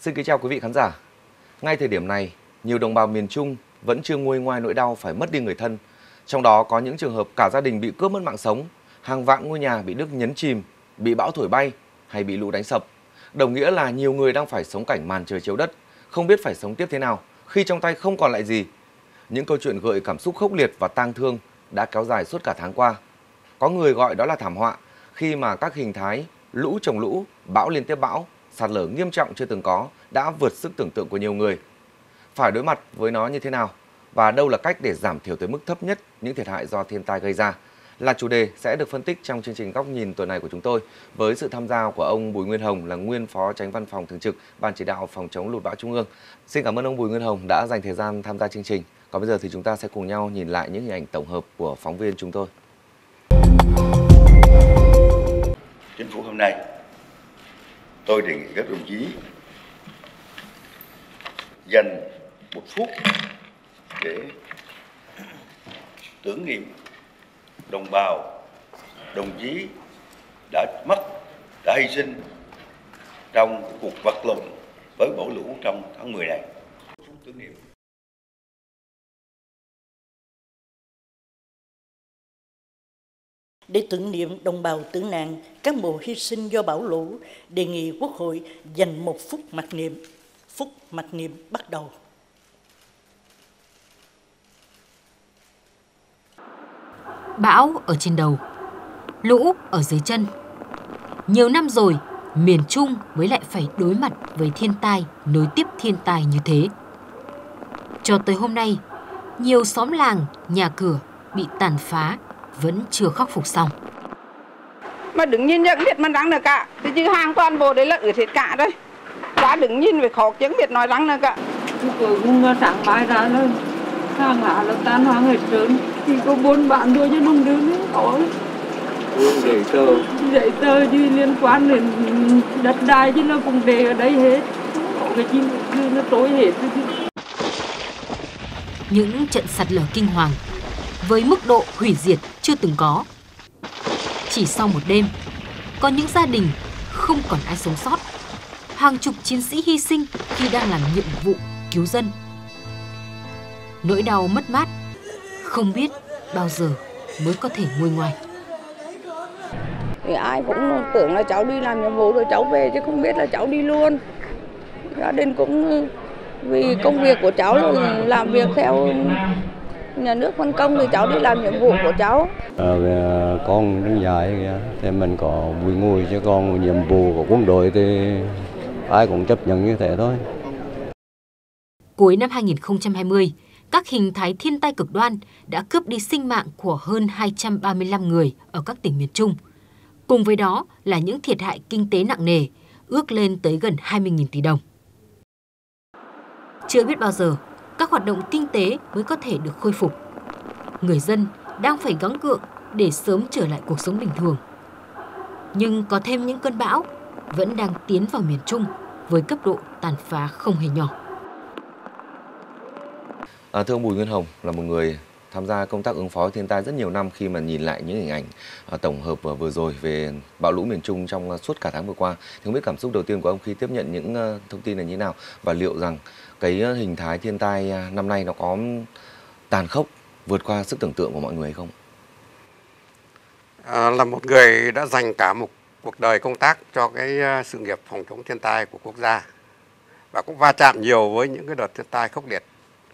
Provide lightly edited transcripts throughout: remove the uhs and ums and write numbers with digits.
Xin kính chào quý vị khán giả. Ngay thời điểm này, nhiều đồng bào miền Trung vẫn chưa nguôi ngoai nỗi đau phải mất đi người thân. Trong đó có những trường hợp cả gia đình bị cướp mất mạng sống, hàng vạn ngôi nhà bị nước nhấn chìm, bị bão thổi bay hay bị lũ đánh sập. Đồng nghĩa là nhiều người đang phải sống cảnh màn trời chiếu đất, không biết phải sống tiếp thế nào khi trong tay không còn lại gì. Những câu chuyện gợi cảm xúc khốc liệt và tang thương đã kéo dài suốt cả tháng qua. Có người gọi đó là thảm họa khi mà các hình thái lũ chồng lũ, bão liên tiếp bão, sạt lở nghiêm trọng chưa từng có đã vượt sức tưởng tượng của nhiều người. Phải đối mặt với nó như thế nào và đâu là cách để giảm thiểu tới mức thấp nhất những thiệt hại do thiên tai gây ra là chủ đề sẽ được phân tích trong chương trình Góc nhìn tuần này của chúng tôi với sự tham gia của ông Bùi Nguyên Hồng là nguyên Phó Chánh Văn phòng Thường trực Ban Chỉ đạo Phòng chống lụt bão Trung ương. Xin cảm ơn ông Bùi Nguyên Hồng đã dành thời gian tham gia chương trình. Còn bây giờ thì chúng ta sẽ cùng nhau nhìn lại những hình ảnh tổng hợp của phóng viên chúng tôi. Chính phủ hôm nay, tôi đề nghị các đồng chí dành một phút để tưởng niệm đồng bào, đồng chí đã mất, đã hy sinh trong cuộc vật lộn với bão lũ trong tháng 10 này. Tưởng niệm. Để tưởng niệm đồng bào tử nạn, cán bộ hy sinh do bão lũ, đề nghị Quốc hội dành một phút mặc niệm. Phút mặc niệm bắt đầu. Bão ở trên đầu, lũ ở dưới chân. Nhiều năm rồi, miền Trung mới lại phải đối mặt với thiên tai nối tiếp thiên tai như thế. Cho tới hôm nay, nhiều xóm làng, nhà cửa bị tàn phá vẫn chưa khắc phục xong. Mà đứng nhìn chẳng biết mà răng nữa cả, thì chứ hàng toàn bộ đấy là ướt hết cả rồi. Quá đứng nhìn phải khó chẳng biết nói răng nữa cả. Cuối cùng sáng mai ra là hàng lá là tan hoang hết trơn, thì có 4 bạn thôi chứ không đứa nữa có. Giấy tờ chứ liên quan đến đất đai chứ nó cũng để ở đây hết, có cái gì nó tối hết. Những trận sạt lở kinh hoàng với mức độ hủy diệt chưa từng có. Chỉ sau một đêm, có những gia đình không còn ai sống sót. Hàng chục chiến sĩ hy sinh khi đang làm nhiệm vụ cứu dân. Nỗi đau mất mát không biết bao giờ mới có thể nguôi ngoai. Thì ai cũng tưởng là cháu đi làm nhiệm vụ rồi cháu về chứ không biết là cháu đi luôn. Gia đình cũng vì công việc của cháu là làm việc theo nhà nước phân công thì cháu đi làm nhiệm vụ của cháu. Con đứng dài kìa, thì mình có vui ngồi chứ còn nhiệm vụ của quân đội thì ai cũng chấp nhận như thế thôi. Cuối năm 2020, các hình thái thiên tai cực đoan đã cướp đi sinh mạng của hơn 235 người ở các tỉnh miền Trung. Cùng với đó là những thiệt hại kinh tế nặng nề, ước lên tới gần 20.000 tỷ đồng. Chưa biết bao giờ các hoạt động kinh tế mới có thể được khôi phục. Người dân đang phải gắng gượng để sớm trở lại cuộc sống bình thường. Nhưng có thêm những cơn bão vẫn đang tiến vào miền Trung với cấp độ tàn phá không hề nhỏ. Thưa ông Bùi Nguyên Hồng là một người tham gia công tác ứng phó thiên tai rất nhiều năm, khi mà nhìn lại những hình ảnh tổng hợp vừa rồi về bão lũ miền Trung trong suốt cả tháng vừa qua, thì không biết cảm xúc đầu tiên của ông khi tiếp nhận những thông tin này như thế nào, và liệu rằng cái hình thái thiên tai năm nay nó có tàn khốc vượt qua sức tưởng tượng của mọi người hay không? Là một người đã dành cả một cuộc đời công tác cho cái sự nghiệp phòng chống thiên tai của quốc gia và cũng va chạm nhiều với những cái đợt thiên tai khốc liệt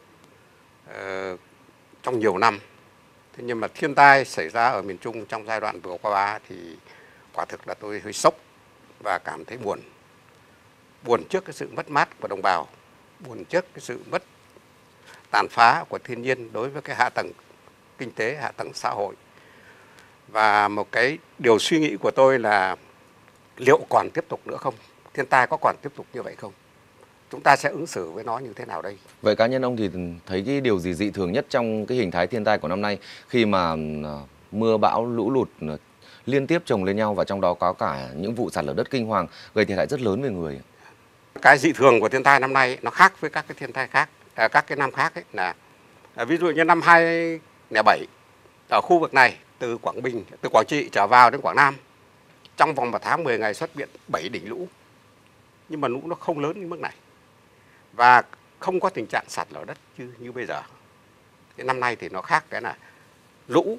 trong nhiều năm. Thế nhưng mà thiên tai xảy ra ở miền Trung trong giai đoạn vừa qua thì quả thực là tôi hơi sốc và cảm thấy buồn. Buồn trước cái sự mất mát của đồng bào, buồn trước cái sự mất tàn phá của thiên nhiên đối với cái hạ tầng kinh tế, hạ tầng xã hội. Và một cái điều suy nghĩ của tôi là liệu còn tiếp tục nữa không? Thiên tai có còn tiếp tục như vậy không? Chúng ta sẽ ứng xử với nó như thế nào đây? Vậy cá nhân ông thì thấy cái điều gì dị thường nhất trong cái hình thái thiên tai của năm nay, khi mà mưa bão lũ lụt liên tiếp chồng lên nhau và trong đó có cả những vụ sạt lở đất kinh hoàng gây thiệt hại rất lớn về người? Cái dị thường của thiên tai năm nay nó khác với các cái thiên tai khác, các cái năm khác ấy, là ví dụ như năm 2007 ở khu vực này từ Quảng Bình, từ Quảng Trị trở vào đến Quảng Nam trong vòng một tháng 10 ngày xuất hiện 7 đỉnh lũ. nhưng mà lũ nó không lớn đến mức này và không có tình trạng sạt lở đất như bây giờ. Cái năm nay thì nó khác cái là lũ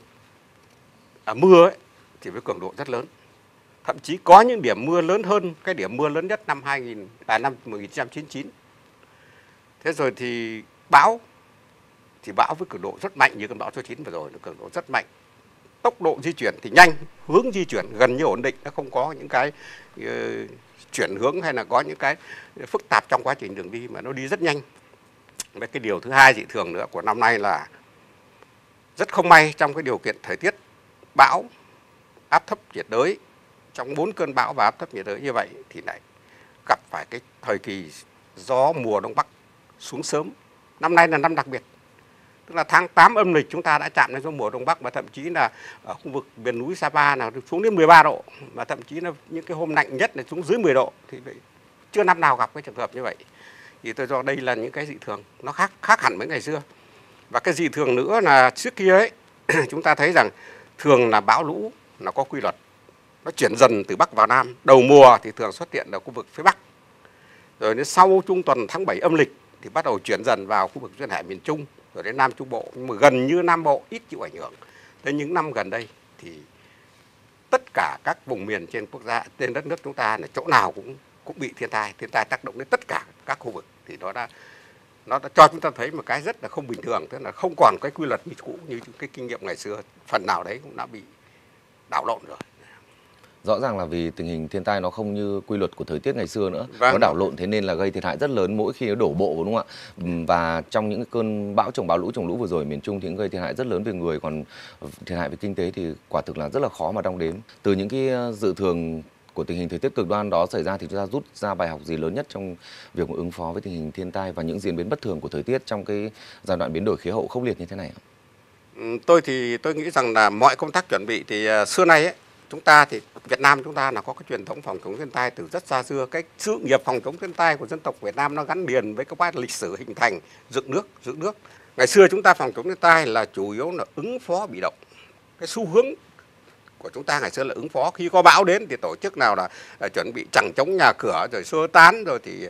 mưa ấy, thì với cường độ rất lớn. Thậm chí có những điểm mưa lớn hơn cái điểm mưa lớn nhất năm 1999. Thế rồi thì bão với cường độ rất mạnh như cơn bão số 9 vừa rồi, nó cường độ rất mạnh. Tốc độ di chuyển thì nhanh, hướng di chuyển gần như ổn định, nó không có những cái chuyển hướng hay là có những cái phức tạp trong quá trình đường đi mà nó đi rất nhanh. Và cái điều thứ hai dị thường nữa của năm nay là rất không may trong cái điều kiện thời tiết bão, áp thấp nhiệt đới, trong 4 cơn bão và áp thấp nhiệt đới như vậy thì lại gặp phải cái thời kỳ gió mùa Đông Bắc xuống sớm. Năm nay là năm đặc biệt. Tức là tháng 8 âm lịch chúng ta đã chạm đến gió mùa Đông Bắc, và thậm chí là ở khu vực miền núi Sapa là xuống đến 13 độ, và thậm chí là những cái hôm lạnh nhất là xuống dưới 10 độ, thì chưa năm nào gặp cái trường hợp như vậy. Thì tôi cho đây là những cái dị thường nó khác hẳn với ngày xưa. Và cái dị thường nữa là trước kia ấy chúng ta thấy rằng thường là bão lũ nó có quy luật, nó chuyển dần từ Bắc vào Nam. Đầu mùa thì thường xuất hiện ở khu vực phía Bắc, rồi đến sau trung tuần tháng 7 âm lịch thì bắt đầu chuyển dần vào khu vực duyên hải miền Trung, rồi đến Nam Trung Bộ, nhưng mà gần như Nam Bộ ít chịu ảnh hưởng. Đến những năm gần đây thì tất cả các vùng miền trên quốc gia, trên đất nước chúng ta là chỗ nào cũng bị thiên tai tác động đến tất cả các khu vực, thì nó đã cho chúng ta thấy một cái rất là không bình thường, tức là không còn cái quy luật như cũ, như cái kinh nghiệm ngày xưa, phần nào đấy cũng đã bị đảo lộn rồi. Rõ ràng là vì tình hình thiên tai nó không như quy luật của thời tiết ngày xưa nữa, Vâng. nó đảo lộn, thế nên là gây thiệt hại rất lớn mỗi khi nó đổ bộ, đúng không ạ? Và trong những cơn bão trồng lũ vừa rồi miền Trung thì cũng gây thiệt hại rất lớn về người, còn thiệt hại về kinh tế thì quả thực là rất là khó mà đong đếm. Từ những cái dự thường của tình hình thời tiết cực đoan đó xảy ra thì chúng ta rút ra bài học gì lớn nhất trong việc ứng phó với tình hình thiên tai và những diễn biến bất thường của thời tiết trong cái giai đoạn biến đổi khí hậu khốc liệt như thế này ạ? Tôi nghĩ rằng là mọi công tác chuẩn bị thì xưa nay ấy, chúng ta thì Việt Nam chúng ta là có cái truyền thống phòng chống thiên tai từ rất xa xưa. Cái sự nghiệp phòng chống thiên tai của dân tộc Việt Nam nó gắn liền với cái lịch sử hình thành dựng nước. Ngày xưa chúng ta phòng chống thiên tai là chủ yếu là ứng phó bị động. Cái xu hướng của chúng ta ngày xưa là ứng phó, khi có bão đến thì tổ chức nào là chuẩn bị chẳng chống nhà cửa, rồi sơ tán, rồi thì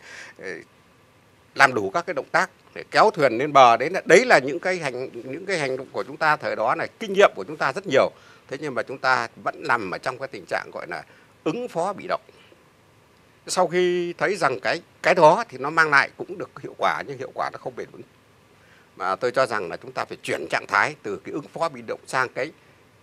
làm đủ các cái động tác để kéo thuyền lên bờ. Đấy là những cái hành động của chúng ta thời đó, là kinh nghiệm của chúng ta rất nhiều. Thế nhưng mà chúng ta vẫn nằm ở trong cái tình trạng gọi là ứng phó bị động. Sau khi thấy rằng cái đó thì nó mang lại cũng được hiệu quả, nhưng hiệu quả nó không bền vững. Mà tôi cho rằng là chúng ta phải chuyển trạng thái từ cái ứng phó bị động sang cái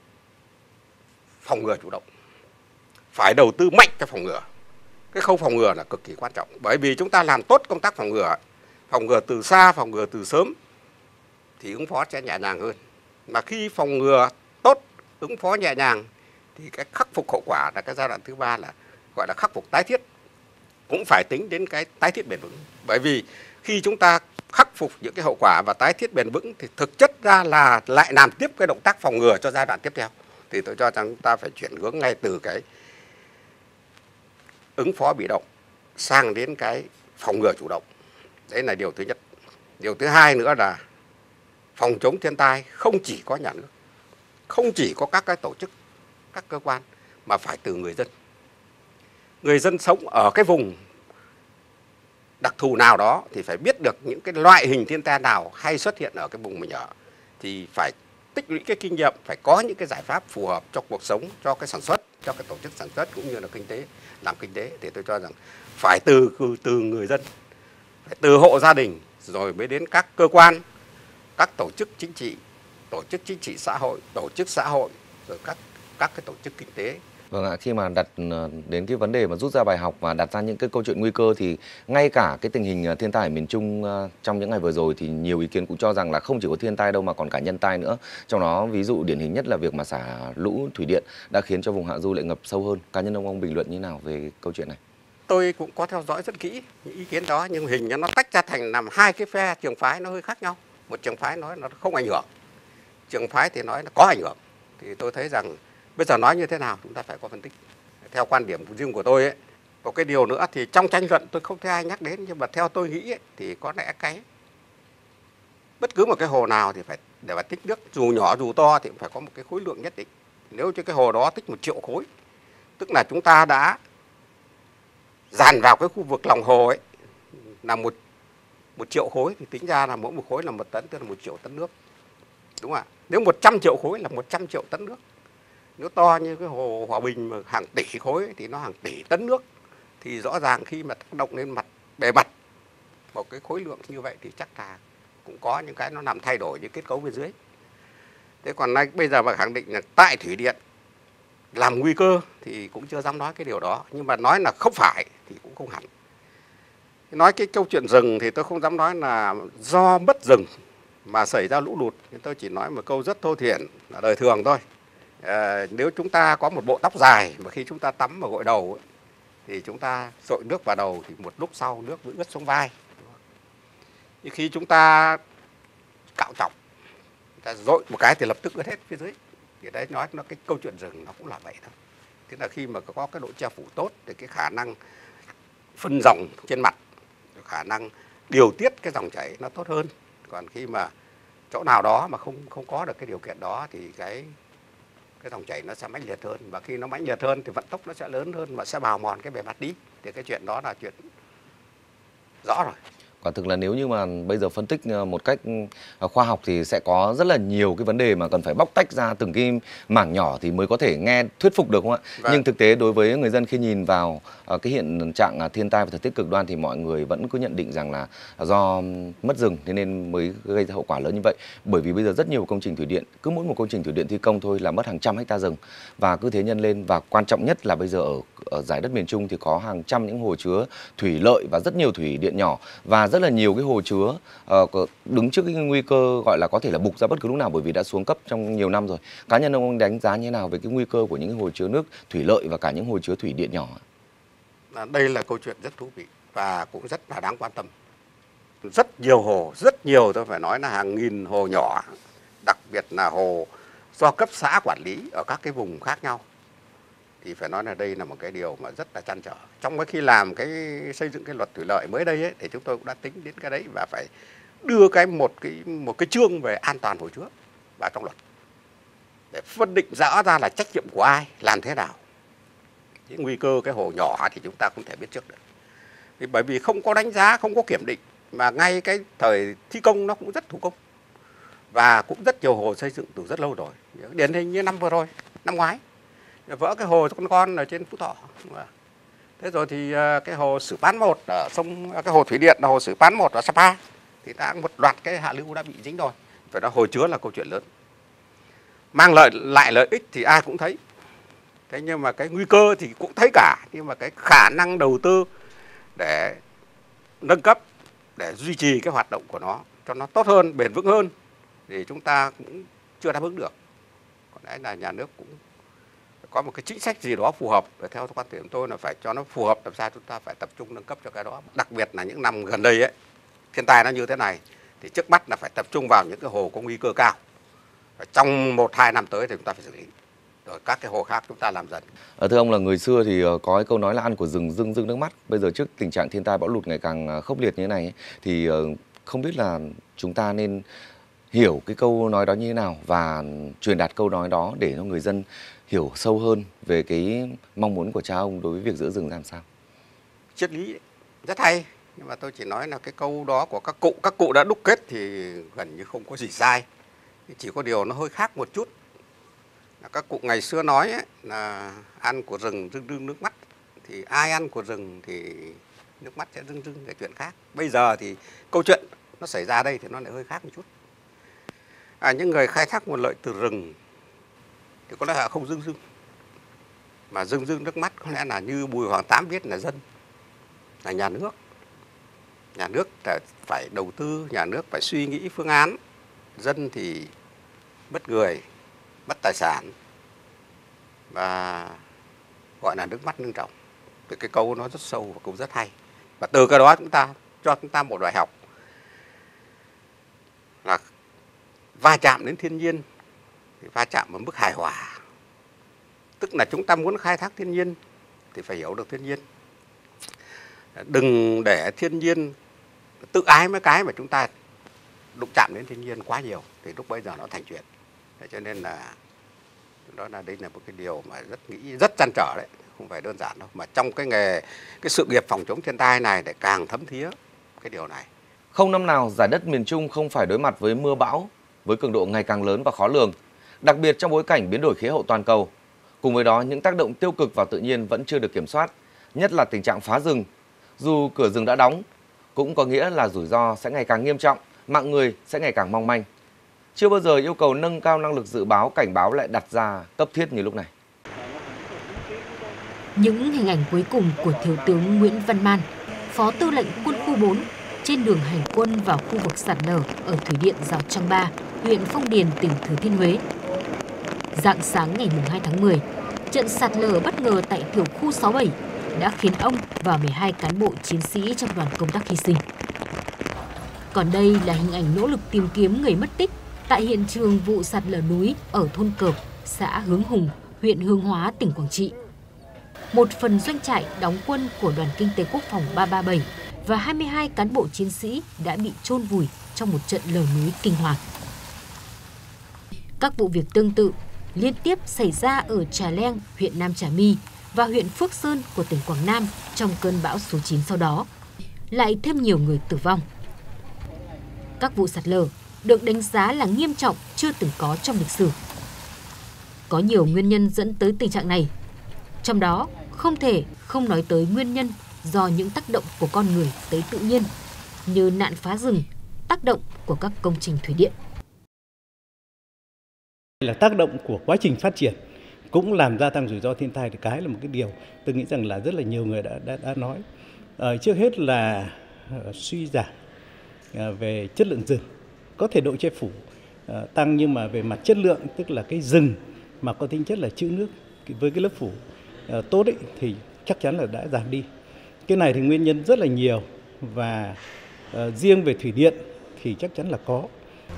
phòng ngừa chủ động. Phải đầu tư mạnh cho phòng ngừa. Cái khâu phòng ngừa là cực kỳ quan trọng. Bởi vì chúng ta làm tốt công tác phòng ngừa từ xa, phòng ngừa từ sớm, thì ứng phó sẽ nhẹ nhàng hơn. Mà khi phòng ngừa tốt, ứng phó nhẹ nhàng, thì cái khắc phục hậu quả là cái giai đoạn thứ ba, là gọi là khắc phục tái thiết. Cũng phải tính đến cái tái thiết bền vững. Bởi vì khi chúng ta khắc phục những cái hậu quả và tái thiết bền vững thì thực chất ra là lại làm tiếp cái động tác phòng ngừa cho giai đoạn tiếp theo. Thì tôi cho rằng chúng ta phải chuyển hướng ngay từ cái ứng phó bị động sang đến cái phòng ngừa chủ động. Đấy là điều thứ nhất. Điều thứ hai nữa là phòng chống thiên tai không chỉ có nhà nước, không chỉ có các cái tổ chức, các cơ quan, mà phải từ người dân. Người dân sống ở cái vùng đặc thù nào đó thì phải biết được những cái loại hình thiên tai nào hay xuất hiện ở cái vùng mình ở, thì phải tích lũy cái kinh nghiệm, phải có những cái giải pháp phù hợp cho cuộc sống, cho cái sản xuất, cho cái tổ chức sản xuất cũng như là kinh tế, làm kinh tế. Thì tôi cho rằng phải từ người dân, phải từ hộ gia đình, rồi mới đến các cơ quan, các tổ chức chính trị xã hội, tổ chức xã hội, rồi các cái tổ chức kinh tế. Vâng ạ, khi mà đặt đến cái vấn đề mà rút ra bài học và đặt ra những cái câu chuyện nguy cơ thì ngay cả cái tình hình thiên tai ở miền Trung trong những ngày vừa rồi thì nhiều ý kiến cũng cho rằng là không chỉ có thiên tai đâu mà còn cả nhân tai nữa. Trong đó ví dụ điển hình nhất là việc mà xả lũ thủy điện đã khiến cho vùng hạ du lại ngập sâu hơn. Cá nhân ông bình luận như nào về câu chuyện này? Tôi cũng có theo dõi rất kỹ những ý kiến đó, nhưng hình như nó tách ra thành làm hai cái phe trường phái nó hơi khác nhau. Một trường phái nói nó không ảnh hưởng, trường phái thì nói nó có ảnh hưởng. Thì tôi thấy rằng bây giờ nói như thế nào chúng ta phải có phân tích. Theo quan điểm riêng của tôi ấy, có cái điều nữa thì trong tranh luận tôi không thấy ai nhắc đến, nhưng mà theo tôi nghĩ ấy, thì có lẽ bất cứ một cái hồ nào thì phải để mà tích nước, dù nhỏ dù to thì cũng phải có một cái khối lượng nhất định. Nếu cho cái hồ đó tích 1 triệu khối, tức là chúng ta đã dàn vào cái khu vực lòng hồ ấy là một triệu khối, thì tính ra là mỗi một khối là 1 tấn, tức là 1 triệu tấn nước, đúng không ạ? Nếu 100 triệu khối là 100 triệu tấn nước. Nếu to như cái hồ Hòa Bình mà hàng tỷ khối thì nó hàng tỷ tấn nước, thì rõ ràng khi mà tác động lên bề mặt một cái khối lượng như vậy thì chắc là cũng có những cái nó làm thay đổi những kết cấu bên dưới. Thế còn bây giờ mà khẳng định là tại thủy điện làm nguy cơ thì cũng chưa dám nói cái điều đó, nhưng mà nói là không phải thì cũng không hẳn. Nói cái câu chuyện rừng thì tôi không dám nói là do mất rừng mà xảy ra lũ lụt, nhưng tôi chỉ nói một câu rất thô thiển là đời thường thôi. Nếu chúng ta có một bộ tóc dài mà khi chúng ta tắm và gội đầu ấy, thì chúng ta dội nước vào đầu thì một lúc sau nước vẫn ướt xuống vai. Nhưng khi chúng ta cạo trọc, ta dội một cái thì lập tức ướt hết phía dưới. Thì đấy nói nó cái câu chuyện rừng nó cũng là vậy thôi. Tức là khi mà có cái độ che phủ tốt thì cái khả năng phân dòng trên mặt, khả năng điều tiết cái dòng chảy nó tốt hơn. Còn khi mà chỗ nào đó mà không có được cái điều kiện đó thì cái dòng chảy nó sẽ mãnh liệt hơn, và khi nó mãnh liệt hơn thì vận tốc nó sẽ lớn hơn và sẽ bào mòn cái bề mặt đi. Thì cái chuyện đó là chuyện rõ rồi. Quả thực là nếu như mà bây giờ phân tích một cách khoa học thì sẽ có rất là nhiều cái vấn đề mà cần phải bóc tách ra từng cái mảng nhỏ thì mới có thể nghe thuyết phục được, không ạ? Vâng. Nhưng thực tế đối với người dân khi nhìn vào cái hiện trạng thiên tai và thời tiết cực đoan thì mọi người vẫn cứ nhận định rằng là do mất rừng thế nên mới gây ra hậu quả lớn như vậy. Bởi vì bây giờ rất nhiều công trình thủy điện, cứ mỗi một công trình thủy điện thi công thôi là mất hàng trăm hecta rừng, và cứ thế nhân lên. Và quan trọng nhất là bây giờ ở giải đất miền Trung thì có hàng trăm những hồ chứa thủy lợi và rất nhiều thủy điện nhỏ, và rất là nhiều cái hồ chứa đứng trước cái nguy cơ gọi là có thể là bục ra bất cứ lúc nào, bởi vì đã xuống cấp trong nhiều năm rồi. Cá nhân ông đánh giá như thế nào về cái nguy cơ của những cái hồ chứa nước thủy lợi và cả những hồ chứa thủy điện nhỏ? Đây là câu chuyện rất thú vị và cũng rất là đáng quan tâm. Rất nhiều hồ, rất nhiều, tôi phải nói là hàng nghìn hồ nhỏ, đặc biệt là hồ do cấp xã quản lý ở các cái vùng khác nhau. Thì phải nói là đây là một cái điều mà rất là trăn trở. Trong khi làm xây dựng cái luật thủy lợi mới đây ấy, thì chúng tôi cũng đã tính đến cái đấy và phải đưa một cái chương về an toàn hồ chứa vào trong luật để phân định rõ ra là trách nhiệm của ai, làm thế nào. Những nguy cơ cái hồ nhỏ thì chúng ta không thể biết trước được. Thì bởi vì không có đánh giá, không có kiểm định, mà ngay cái thời thi công nó cũng rất thủ công. Và cũng rất nhiều hồ xây dựng từ rất lâu rồi. Điển hình như năm vừa rồi, năm ngoái, vỡ cái hồ con ở trên Phú Thọ. Thế rồi thì cái hồ Sử Pán 1 ở cái hồ thủy điện là hồ Sử Pán 1 ở Sapa thì đã một loạt cái hạ lưu đã bị dính rồi. Phải nói hồ chứa là câu chuyện lớn. Mang lại lợi ích thì ai cũng thấy. Thế nhưng mà cái nguy cơ thì cũng thấy cả, nhưng mà cái khả năng đầu tư để nâng cấp, để duy trì cái hoạt động của nó cho nó tốt hơn, bền vững hơn thì chúng ta cũng chưa đáp ứng được. Còn đấy là nhà nước cũng có một cái chính sách gì đó phù hợp, và theo quan điểm tôi là phải cho nó phù hợp, làm sao chúng ta phải tập trung nâng cấp cho cái đó. Đặc biệt là những năm gần đây ấy, thiên tai nó như thế này thì trước mắt là phải tập trung vào những cái hồ có nguy cơ cao. Và trong 1-2 năm tới thì chúng ta phải xử lý. Rồi các cái hồ khác chúng ta làm dần. Thưa ông, là người xưa thì có cái câu nói là ăn của rừng rưng rưng nước mắt. Bây giờ trước tình trạng thiên tai bão lụt ngày càng khốc liệt như thế này thì không biết là chúng ta nên hiểu cái câu nói đó như thế nào và truyền đạt câu nói đó để cho người dân hiểu sâu hơn về cái mong muốn của cha ông đối với việc giữ rừng làm sao? Triết lý rất hay, nhưng mà tôi chỉ nói là cái câu đó của các cụ đã đúc kết thì gần như không có gì sai. Chỉ có điều nó hơi khác một chút. Các cụ ngày xưa nói ấy, là ăn của rừng rưng rưng nước mắt, thì ai ăn của rừng thì nước mắt sẽ rưng rưng, cái chuyện khác. Bây giờ thì câu chuyện nó xảy ra đây thì nó lại hơi khác một chút. Những người khai thác nguồn lợi từ rừng thì có lẽ là không rưng rưng, mà rưng rưng nước mắt có lẽ là như Bùi Hoàng Tám viết là dân, là nhà nước. Nhà nước phải đầu tư, nhà nước phải suy nghĩ phương án. Dân thì mất người, mất tài sản, và gọi là nước mắt nương trồng. Thì cái câu nó rất sâu và cũng rất hay. Và từ cái đó cho chúng ta một bài học là va chạm đến thiên nhiên thì va chạm ở mức hài hòa. Tức là chúng ta muốn khai thác thiên nhiên thì phải hiểu được thiên nhiên. Đừng để thiên nhiên tự ái mấy cái mà chúng ta đụng chạm đến thiên nhiên quá nhiều thì lúc bây giờ nó thành chuyện. Cho nên là đây là một cái điều mà rất trăn trở đấy, không phải đơn giản đâu, mà trong cái sự nghiệp phòng chống thiên tai này để càng thấm thía cái điều này. Không năm nào giải đất miền Trung không phải đối mặt với mưa bão với cường độ ngày càng lớn và khó lường, đặc biệt trong bối cảnh biến đổi khí hậu toàn cầu. Cùng với đó, những tác động tiêu cực vào tự nhiên vẫn chưa được kiểm soát, nhất là tình trạng phá rừng. Dù cửa rừng đã đóng, cũng có nghĩa là rủi ro sẽ ngày càng nghiêm trọng, mạng người sẽ ngày càng mong manh. Chưa bao giờ yêu cầu nâng cao năng lực dự báo, cảnh báo lại đặt ra cấp thiết như lúc này. Những hình ảnh cuối cùng của Thiếu tướng Nguyễn Văn Man, Phó Tư lệnh Quân khu 4, trên đường hành quân vào khu vực sạt lở ở Thủy điện Rào Trăng Ba, huyện Phong Điền, tỉnh Thừa Thiên Huế. Rạng sáng ngày 2 tháng 10, trận sạt lở bất ngờ tại tiểu khu 67 đã khiến ông và 12 cán bộ chiến sĩ trong đoàn công tác hy sinh. Còn đây là hình ảnh nỗ lực tìm kiếm người mất tích tại hiện trường vụ sạt lở núi ở thôn Cợp, xã Hướng Hùng, huyện Hương Hóa, tỉnh Quảng Trị. Một phần doanh trại đóng quân của Đoàn Kinh tế Quốc phòng 337 và 22 cán bộ chiến sĩ đã bị chôn vùi trong một trận lở núi kinh hoàng. Các vụ việc tương tự liên tiếp xảy ra ở Trà Leng, huyện Nam Trà My và huyện Phước Sơn của tỉnh Quảng Nam trong cơn bão số 9 sau đó. Lại thêm nhiều người tử vong. Các vụ sạt lở được đánh giá là nghiêm trọng chưa từng có trong lịch sử. Có nhiều nguyên nhân dẫn tới tình trạng này. Trong đó, không thể không nói tới nguyên nhân do những tác động của con người tới tự nhiên, như nạn phá rừng, tác động của các công trình thủy điện. Là tác động của quá trình phát triển cũng làm gia tăng rủi ro thiên tai, thì cái là một cái điều tôi nghĩ rằng là rất là nhiều người đã nói. Trước hết là suy giảm về chất lượng rừng, có thể độ che phủ tăng, nhưng mà về mặt chất lượng, tức là cái rừng mà có tính chất là trữ nước với cái lớp phủ tốt ấy, thì chắc chắn là đã giảm đi. Cái này thì nguyên nhân rất là nhiều, và riêng về thủy điện thì chắc chắn là có.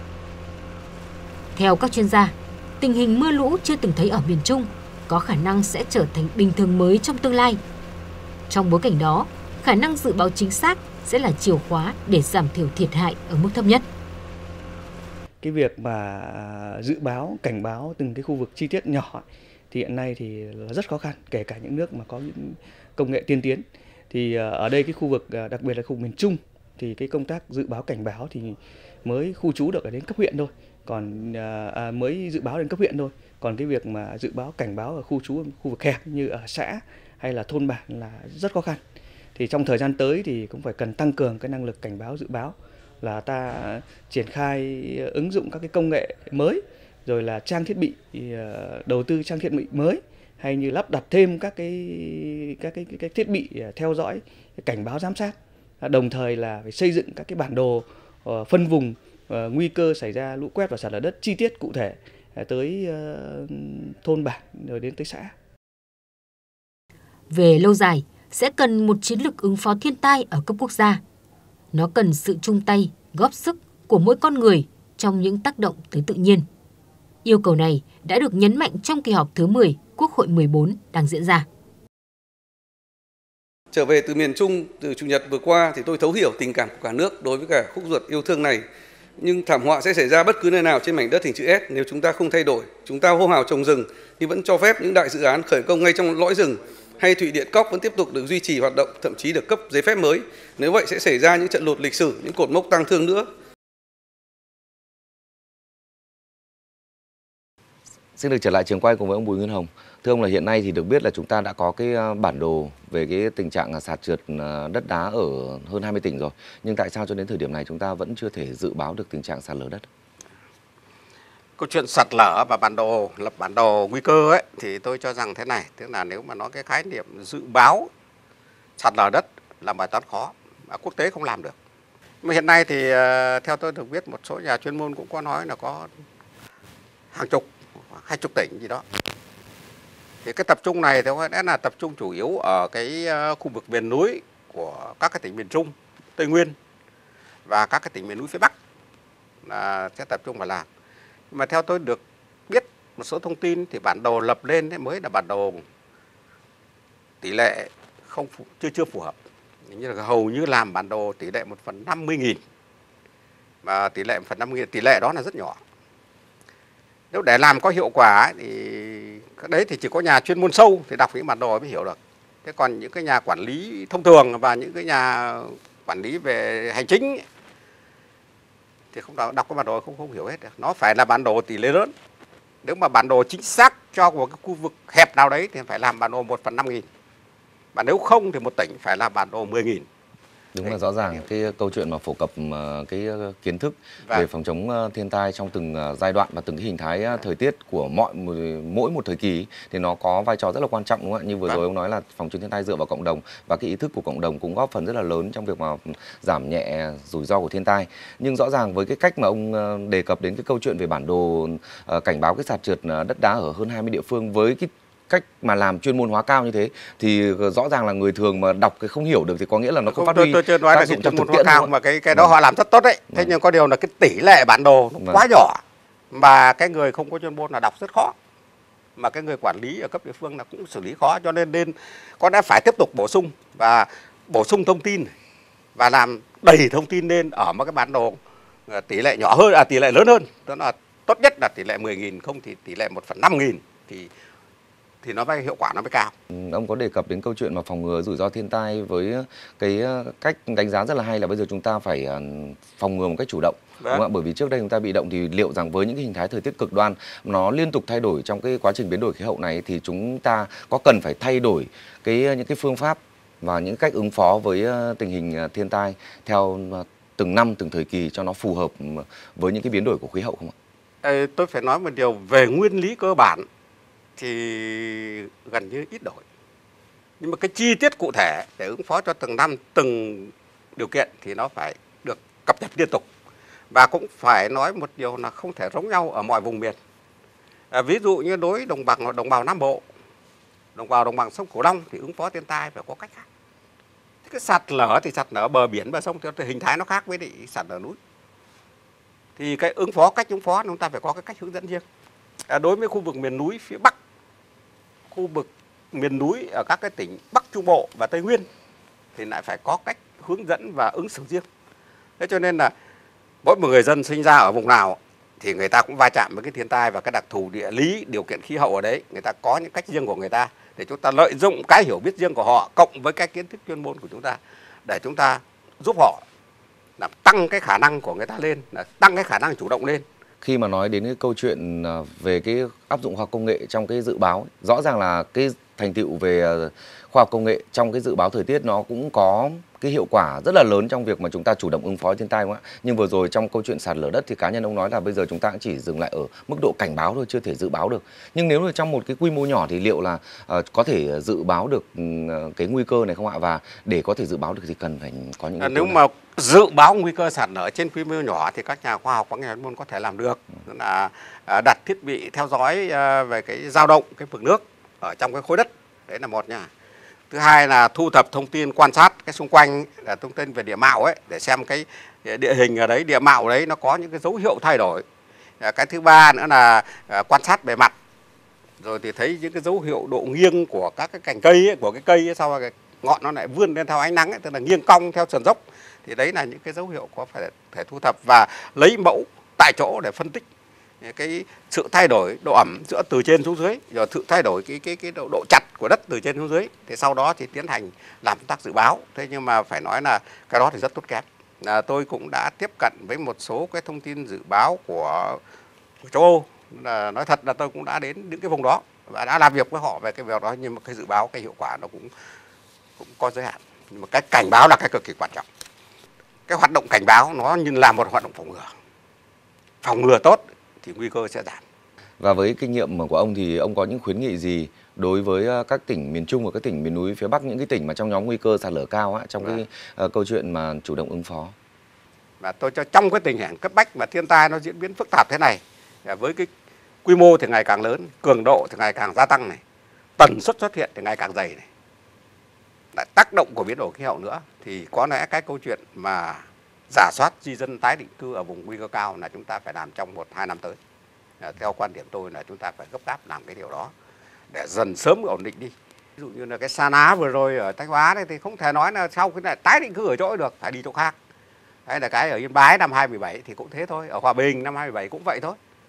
Theo các chuyên gia, tình hình mưa lũ chưa từng thấy ở miền Trung có khả năng sẽ trở thành bình thường mới trong tương lai. Trong bối cảnh đó, khả năng dự báo chính xác sẽ là chìa khóa để giảm thiểu thiệt hại ở mức thấp nhất. Cái việc mà dự báo, cảnh báo từng cái khu vực chi tiết nhỏ thì hiện nay thì là rất khó khăn, kể cả những nước mà có những công nghệ tiên tiến. Thì ở đây cái khu vực, đặc biệt là khu vực miền Trung, thì cái công tác dự báo cảnh báo thì mới khu trú được ở đến cấp huyện thôi, còn mới dự báo đến cấp huyện thôi. Còn cái việc mà dự báo cảnh báo ở khu trú, khu vực hẹp như ở xã hay là thôn bản là rất khó khăn. Thì trong thời gian tới thì cũng phải cần tăng cường cái năng lực cảnh báo dự báo, là ta triển khai ứng dụng các cái công nghệ mới, rồi là trang thiết bị, đầu tư trang thiết bị mới, hay như lắp đặt thêm các cái thiết bị theo dõi, cảnh báo, giám sát. Đồng thời là phải xây dựng các cái bản đồ phân vùng nguy cơ xảy ra lũ quét và sạt lở đất chi tiết cụ thể tới thôn bản rồi đến tới xã. Về lâu dài, sẽ cần một chiến lược ứng phó thiên tai ở cấp quốc gia. Nó cần sự chung tay, góp sức của mỗi con người trong những tác động tới tự nhiên. Yêu cầu này đã được nhấn mạnh trong kỳ họp thứ 10 Quốc hội 14 đang diễn ra. Trở về từ miền Trung từ Chủ nhật vừa qua thì tôi thấu hiểu tình cảm của cả nước đối với cả khúc ruột yêu thương này. Nhưng thảm họa sẽ xảy ra bất cứ nơi nào trên mảnh đất hình chữ S nếu chúng ta không thay đổi. Chúng ta hô hào trồng rừng nhưng vẫn cho phép những đại dự án khởi công ngay trong lõi rừng, hay thủy điện Cóc vẫn tiếp tục được duy trì hoạt động, thậm chí được cấp giấy phép mới. Nếu vậy sẽ xảy ra những trận lụt lịch sử, những cột mốc tang thương nữa. Xin được trở lại trường quay cùng với ông Bùi Nguyên Hồng. Thưa ông, là hiện nay thì được biết là chúng ta đã có cái bản đồ về cái tình trạng sạt trượt đất đá ở hơn 20 tỉnh rồi. Nhưng tại sao cho đến thời điểm này chúng ta vẫn chưa thể dự báo được tình trạng sạt lở đất? Câu chuyện sạt lở và lập bản đồ nguy cơ ấy thì tôi cho rằng thế này, tức là nếu mà nói cái khái niệm dự báo sạt lở đất là bài toán khó mà quốc tế không làm được. Mà hiện nay thì theo tôi được biết, một số nhà chuyên môn cũng có nói là có hàng chục, 20 tỉnh gì đó. Thì cái tập trung này thì có lẽ là tập trung chủ yếu ở cái khu vực miền núi của các cái tỉnh miền Trung, Tây Nguyên và các cái tỉnh miền núi phía Bắc là sẽ tập trung vào làm. Nhưng mà theo tôi được biết một số thông tin thì bản đồ lập lên mới là bản đồ tỷ lệ chưa phù hợp. Như là hầu như làm bản đồ tỷ lệ 1/50.000. Và tỷ lệ 1/50.000, tỷ lệ đó là rất nhỏ. Nếu để làm có hiệu quả thì cái đấy thì chỉ có nhà chuyên môn sâu thì đọc những bản đồ mới hiểu được. Thế còn những cái nhà quản lý thông thường và những cái nhà quản lý về hành chính ấy, thì không đọc cái bản đồ không hiểu hết được. Nó phải là bản đồ tỷ lệ lớn. Nếu mà bản đồ chính xác cho một cái khu vực hẹp nào đấy thì phải làm bản đồ 1/5000. Và nếu không thì một tỉnh phải là bản đồ 10.000. Đúng là rõ ràng cái câu chuyện mà phổ cập cái kiến thức về phòng chống thiên tai trong từng giai đoạn và từng cái hình thái thời tiết của mỗi một thời kỳ thì nó có vai trò rất là quan trọng, đúng không ạ? Như vừa rồi ông nói là phòng chống thiên tai dựa vào cộng đồng và cái ý thức của cộng đồng cũng góp phần rất là lớn trong việc mà giảm nhẹ rủi ro của thiên tai. Nhưng rõ ràng với cái cách mà ông đề cập đến cái câu chuyện về bản đồ cảnh báo cái sạt trượt đất đá ở hơn 20 địa phương với cái cách mà làm chuyên môn hóa cao như thế thì rõ ràng là người thường mà đọc cái không hiểu được thì có nghĩa là nó không phát huy tôi chưa nói tác là dụng cái trong chuyên thực môn hóa tiễn cao mà cái đó họ làm rất tốt đấy. Thế nhưng có điều là cái tỷ lệ bản đồ nó quá nhỏ mà cái người không có chuyên môn là đọc rất khó, mà cái người quản lý ở cấp địa phương là cũng xử lý khó, cho nên có lẽ phải tiếp tục bổ sung thông tin và làm đầy thông tin lên ở một cái bản đồ tỷ lệ nhỏ hơn, tỷ lệ lớn hơn, đó là tốt nhất là tỷ lệ 10.000, không thì tỷ lệ 1/5000 thì nó mới hiệu quả nó mới cao. Ông có đề cập đến câu chuyện mà phòng ngừa rủi ro thiên tai với cái cách đánh giá rất là hay là bây giờ chúng ta phải phòng ngừa một cách chủ động. Đúng không ạ? Bởi vì trước đây chúng ta bị động thì liệu rằng với những cái hình thái thời tiết cực đoan nó liên tục thay đổi trong cái quá trình biến đổi khí hậu này thì chúng ta có cần phải thay đổi những cái phương pháp và những cách ứng phó với tình hình thiên tai theo từng năm, từng thời kỳ cho nó phù hợp với những cái biến đổi của khí hậu không ạ? Tôi phải nói một điều về nguyên lý cơ bản thì gần như ít đổi. Nhưng mà cái chi tiết cụ thể để ứng phó cho từng năm, từng điều kiện thì nó phải được cập nhật liên tục. Và cũng phải nói một điều là không thể giống nhau ở mọi vùng miền. Ví dụ như đối đồng bào Nam Bộ, đồng bằng sông Cửu Long thì ứng phó thiên tai phải có cách khác. Cái sạt lở thì sạt lở bờ biển và sông thì hình thái nó khác với sạt lở núi. Thì cách ứng phó chúng ta phải có cái cách hướng dẫn riêng. Đối với khu vực miền núi phía Bắc, khu vực miền núi ở các cái tỉnh Bắc Trung Bộ và Tây Nguyên thì lại phải có cách hướng dẫn và ứng xử riêng. Thế cho nên là mỗi một người dân sinh ra ở vùng nào thì người ta cũng va chạm với cái thiên tai và cái đặc thù địa lý, điều kiện khí hậu ở đấy, người ta có những cách riêng của người ta để chúng ta lợi dụng cái hiểu biết riêng của họ cộng với cái kiến thức chuyên môn của chúng ta để chúng ta giúp họ làm tăng cái khả năng của người ta lên, tăng cái khả năng chủ động lên. Khi mà nói đến cái câu chuyện về cái áp dụng khoa học công nghệ trong cái dự báo, rõ ràng là cái thành tựu về khoa học công nghệ trong cái dự báo thời tiết nó cũng có cái hiệu quả rất là lớn trong việc mà chúng ta chủ động ứng phó thiên tai, đúng không ạ? Nhưng vừa rồi trong câu chuyện sạt lở đất thì cá nhân ông nói là bây giờ chúng ta cũng chỉ dừng lại ở mức độ cảnh báo thôi, chưa thể dự báo được. Nhưng nếu là trong một cái quy mô nhỏ thì liệu là có thể dự báo được cái nguy cơ này không ạ? Và để có thể dự báo được thì cần phải có những nếu mà dự báo nguy cơ sạt lở trên quy mô nhỏ thì các nhà khoa học và nhà chuyên môn có thể làm được, là đặt thiết bị theo dõi về cái dao động cái mực nước ở trong cái khối đất, đấy là một nha. Thứ hai là thu thập thông tin quan sát cái xung quanh, là thông tin về địa mạo ấy, để xem cái địa hình ở đấy, địa mạo đấy nó có những cái dấu hiệu thay đổi. Cái thứ ba nữa là quan sát bề mặt, rồi thì thấy những cái dấu hiệu độ nghiêng của các cái cành cây ấy, của cái cây ấy, sau rồi ngọn nó lại vươn lên theo ánh nắng ấy, tức là nghiêng cong theo sườn dốc. Thì đấy là những cái dấu hiệu có phải thu thập và lấy mẫu tại chỗ để phân tích cái sự thay đổi độ ẩm giữa từ trên xuống dưới, rồi sự thay đổi cái độ chặt của đất từ trên xuống dưới, thì sau đó thì tiến hành làm công tác dự báo. Thế nhưng mà phải nói là cái đó thì rất tốn kém. Tôi cũng đã tiếp cận với một số cái thông tin dự báo của châu Âu, nói thật là tôi cũng đã đến những cái vùng đó và đã làm việc với họ về cái việc đó, nhưng mà cái dự báo cái hiệu quả nó cũng có giới hạn. Nhưng mà cái cảnh báo là cái cực kỳ quan trọng. Cái hoạt động cảnh báo nó như là một hoạt động phòng ngừa tốt thì nguy cơ sẽ giảm. Và với kinh nghiệm của ông thì ông có những khuyến nghị gì đối với các tỉnh miền Trung và các tỉnh miền núi phía Bắc, những cái tỉnh mà trong nhóm nguy cơ sạt lở cao trong cái câu chuyện mà chủ động ứng phó? Và tôi cho trong cái tình hình cấp bách mà thiên tai nó diễn biến phức tạp thế này, với cái quy mô thì ngày càng lớn, cường độ thì ngày càng gia tăng này, tần suất xuất hiện thì ngày càng dày này, lại tác động của biến đổi khí hậu nữa, thì có lẽ cái câu chuyện mà rà soát di dân tái định cư ở vùng nguy cơ cao là chúng ta phải làm trong 1-2 năm tới. Theo quan điểm tôi là chúng ta phải gấp gáp làm cái điều đó để dần sớm ổn định đi. Ví dụ như là cái Sa Ná vừa rồi ở Thanh Hóa đấy thì không thể nói là sau cái này tái định cư ở chỗ được, phải đi chỗ khác. Hay là cái ở Yên Bái năm 2017 thì cũng thế thôi, ở Hòa Bình năm 2017 cũng vậy thôi.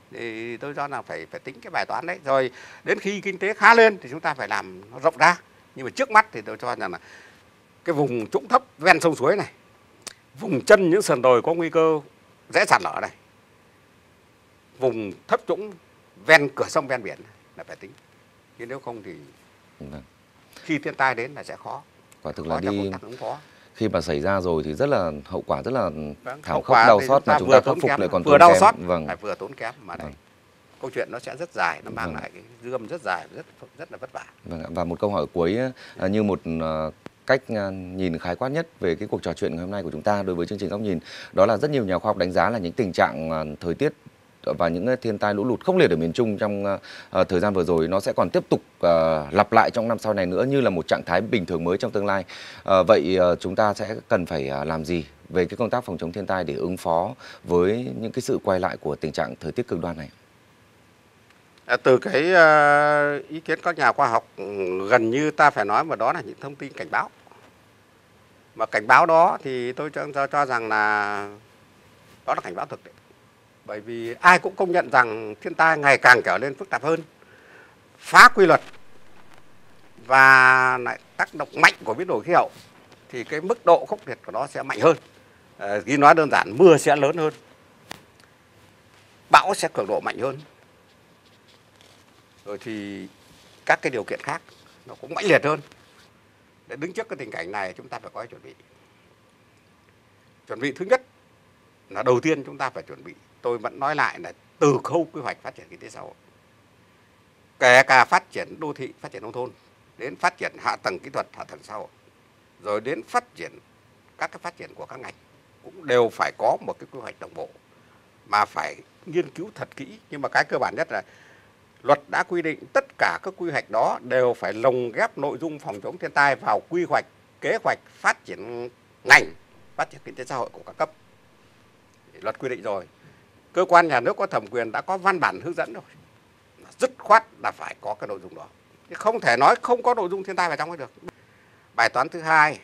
Thì tôi cho là phải tính cái bài toán đấy. Rồi đến khi kinh tế khá lên thì chúng ta phải làm nó rộng ra. Nhưng mà trước mắt thì tôi cho rằng là cái vùng trũng thấp ven sông suối này, vùng chân những sườn đồi có nguy cơ dễ sạt lở này, vùng thấp trũng ven cửa sông ven biển là phải tính. Chứ nếu không thì khi thiên tai đến là sẽ khó. Quả thực là đi khi mà xảy ra rồi thì rất là hậu quả rất là thảm khốc, quả đau xót, mà chúng ta khắc phục lại còn vừa đau xót, vâng, phải vừa tốn kém mà này. Câu chuyện nó sẽ rất dài, nó mang lại cái dư âm rất dài, rất là vất vả. Vâng, và một câu hỏi cuối như một cách nhìn khái quát nhất về cái cuộc trò chuyện ngày hôm nay của chúng ta đối với chương trình Góc Nhìn, đó là rất nhiều nhà khoa học đánh giá là những tình trạng thời tiết và những thiên tai lũ lụt khốc liệt ở miền Trung trong thời gian vừa rồi nó sẽ còn tiếp tục lặp lại trong năm sau này nữa, như là một trạng thái bình thường mới trong tương lai. Vậy chúng ta sẽ cần phải làm gì về cái công tác phòng chống thiên tai để ứng phó với những cái sự quay lại của tình trạng thời tiết cực đoan này? Từ cái ý kiến các nhà khoa học, gần như ta phải nói mà đó là những thông tin cảnh báo. Mà cảnh báo đó thì tôi cho rằng là đó là cảnh báo thực đấy. Bởi vì ai cũng công nhận rằng thiên tai ngày càng trở nên phức tạp hơn, phá quy luật và lại tác động mạnh của biến đổi khí hậu thì cái mức độ khốc liệt của nó sẽ mạnh hơn. Khi nói đơn giản, mưa sẽ lớn hơn, bão sẽ cường độ mạnh hơn, rồi thì các cái điều kiện khác nó cũng mãnh liệt hơn. Để đứng trước cái tình cảnh này chúng ta phải có chuẩn bị. Chuẩn bị thứ nhất là đầu tiên chúng ta phải chuẩn bị, tôi vẫn nói lại là từ khâu quy hoạch phát triển kinh tế xã hội, kể cả phát triển đô thị, phát triển nông thôn, đến phát triển hạ tầng kỹ thuật, hạ tầng xã hội, rồi đến phát triển các cái phát triển của các ngành cũng đều phải có một cái quy hoạch đồng bộ mà phải nghiên cứu thật kỹ. Nhưng mà cái cơ bản nhất là luật đã quy định tất cả các quy hoạch đó đều phải lồng ghép nội dung phòng chống thiên tai vào quy hoạch, kế hoạch phát triển ngành, phát triển kinh tế xã hội của các cấp. Luật quy định rồi, cơ quan nhà nước có thẩm quyền đã có văn bản hướng dẫn rồi, dứt khoát là phải có cái nội dung đó. Không thể nói không có nội dung thiên tai vào trong ấy được. Bài toán thứ hai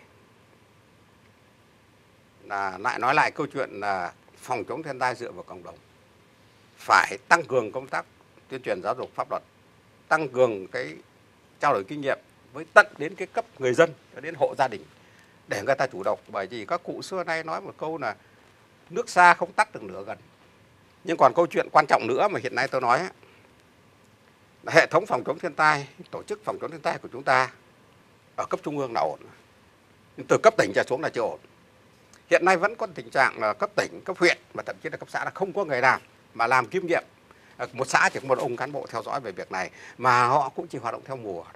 là lại nói lại câu chuyện là phòng chống thiên tai dựa vào cộng đồng. Phải tăng cường công tác tuyên truyền giáo dục pháp luật, tăng cường cái trao đổi kinh nghiệm với tận đến cái cấp người dân, đến hộ gia đình để người ta chủ động. Bởi vì các cụ xưa nay nói một câu là nước xa không tắt được lửa gần. Nhưng còn câu chuyện quan trọng nữa mà hiện nay tôi nói là hệ thống phòng chống thiên tai, tổ chức phòng chống thiên tai của chúng ta ở cấp trung ương là ổn, nhưng từ cấp tỉnh trở xuống là chưa ổn. Hiện nay vẫn có tình trạng là cấp tỉnh, cấp huyện và thậm chí là cấp xã là không có người làm mà làm kiêm nhiệm. Một xã chỉ có một ông cán bộ theo dõi về việc này mà họ cũng chỉ hoạt động theo mùa.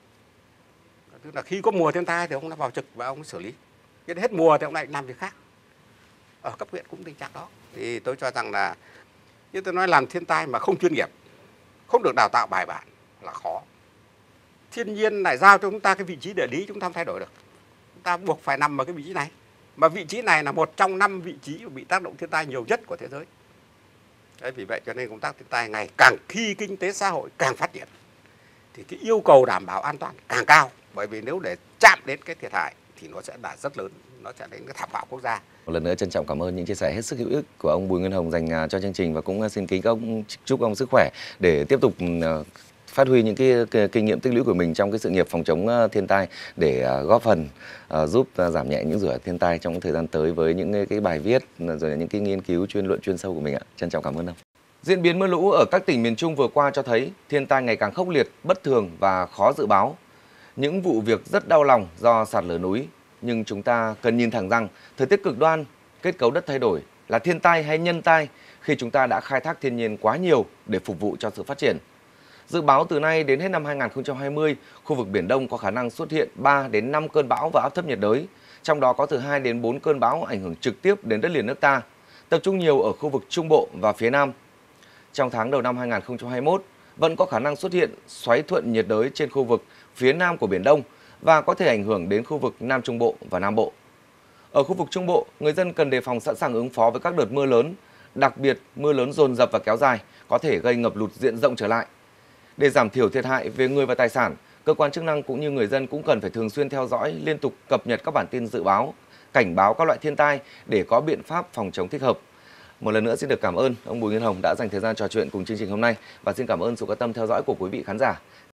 Tức là khi có mùa thiên tai thì ông đã vào trực và ông xử lý. Đến hết mùa thì ông lại làm việc khác. Ở cấp huyện cũng tình trạng đó. Thì tôi cho rằng là như tôi nói, làm thiên tai mà không chuyên nghiệp, không được đào tạo bài bản là khó. Thiên nhiên lại giao cho chúng ta cái vị trí địa lý chúng ta không thay đổi được. Chúng ta buộc phải nằm ở cái vị trí này. Mà vị trí này là một trong 5 vị trí bị tác động thiên tai nhiều nhất của thế giới. Đấy, vì vậy cho nên công tác thiên tai ngày càng khi kinh tế xã hội càng phát triển thì cái yêu cầu đảm bảo an toàn càng cao. Bởi vì nếu để chạm đến cái thiệt hại thì nó sẽ là rất lớn, nó sẽ đến cái thảm họa quốc gia. Một lần nữa trân trọng cảm ơn những chia sẻ hết sức hữu ích của ông Bùi Nguyên Hồng dành cho chương trình, và cũng xin kính ông chúc ông sức khỏe để tiếp tục phát huy những cái kinh nghiệm tích lũy của mình trong cái sự nghiệp phòng chống thiên tai để góp phần giúp giảm nhẹ những rủi ro thiên tai trong thời gian tới với những cái bài viết rồi là những cái nghiên cứu chuyên luận chuyên sâu của mình ạ. Trân trọng cảm ơn ông. Diễn biến mưa lũ ở các tỉnh miền Trung vừa qua cho thấy thiên tai ngày càng khốc liệt, bất thường và khó dự báo. Những vụ việc rất đau lòng do sạt lở núi, nhưng chúng ta cần nhìn thẳng rằng thời tiết cực đoan, kết cấu đất thay đổi là thiên tai hay nhân tai khi chúng ta đã khai thác thiên nhiên quá nhiều để phục vụ cho sự phát triển. Dự báo từ nay đến hết năm 2020, khu vực Biển Đông có khả năng xuất hiện 3 đến 5 cơn bão và áp thấp nhiệt đới, trong đó có từ 2 đến 4 cơn bão ảnh hưởng trực tiếp đến đất liền nước ta, tập trung nhiều ở khu vực Trung Bộ và phía Nam. Trong tháng đầu năm 2021, vẫn có khả năng xuất hiện xoáy thuận nhiệt đới trên khu vực phía Nam của Biển Đông và có thể ảnh hưởng đến khu vực Nam Trung Bộ và Nam Bộ. Ở khu vực Trung Bộ, người dân cần đề phòng sẵn sàng ứng phó với các đợt mưa lớn, đặc biệt mưa lớn dồn dập và kéo dài có thể gây ngập lụt diện rộng trở lại. Để giảm thiểu thiệt hại về người và tài sản, cơ quan chức năng cũng như người dân cũng cần phải thường xuyên theo dõi, liên tục cập nhật các bản tin dự báo, cảnh báo các loại thiên tai để có biện pháp phòng chống thích hợp. Một lần nữa xin được cảm ơn ông Bùi Nguyên Hồng đã dành thời gian trò chuyện cùng chương trình hôm nay và xin cảm ơn sự quan tâm theo dõi của quý vị khán giả.